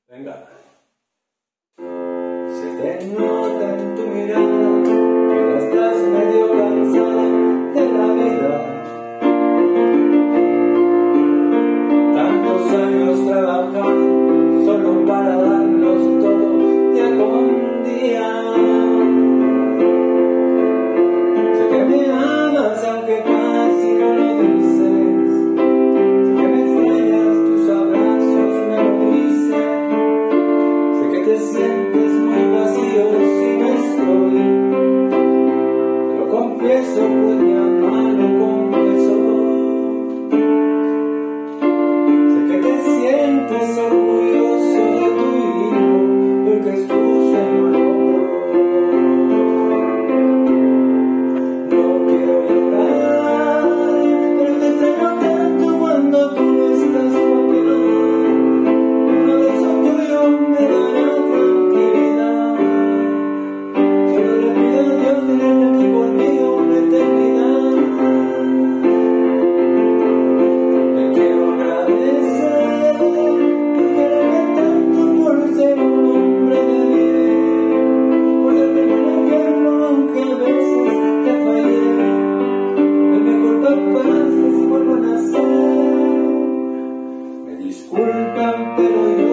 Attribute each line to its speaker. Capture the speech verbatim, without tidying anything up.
Speaker 1: Venga. Se te nota en tu mirada que ya estás medio cansada de la vida. Tantos años trabajando solo para darnos todo día con día. Sé que me amas aunque casi no lo dices. Sé que me extrañas, tus abrazos me lo dicen. Sé que te sientes muy vacío si no estoy. Te lo confieso, pues mi mamá lo confesó. Sé que te sientes orgulloso de tu hijo porque es tu sueño logró. No quiero llorar, pero te extraño tanto cuando tú no estás por acá. Un beso tuyo me dará tranquilidad. Solo le pido a Dios tenerte aquí conmigo una eternidad. Te quiero agradecer por quererme tanto, por ser un hombre de bien, por darme un ejemplo aunque a veces te fallé. Hoy me culpa paz que si vuelvo a nacer. Me disculpan pero yo